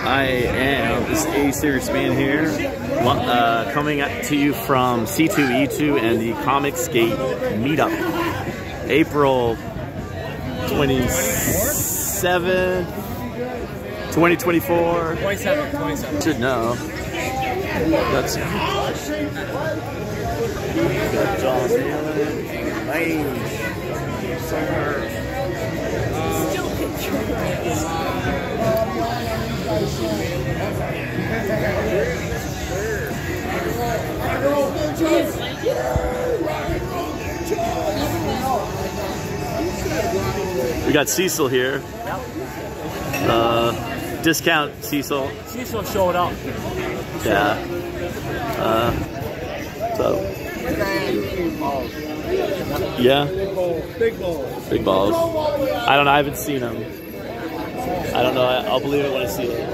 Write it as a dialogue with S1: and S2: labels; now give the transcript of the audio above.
S1: I am this A-Series fan here, coming to you from C2E2 and the Comicsgate Meetup, April 27th, 2024. 27. Should know. That's Jon Malin and Mange. We got Cecil here. Discount Cecil.
S2: Cecil showed up.
S1: Yeah. So. Yeah.
S2: Big balls.
S1: Big balls. I don't know. I haven't seen them. I don't know. I'll believe it when I see it.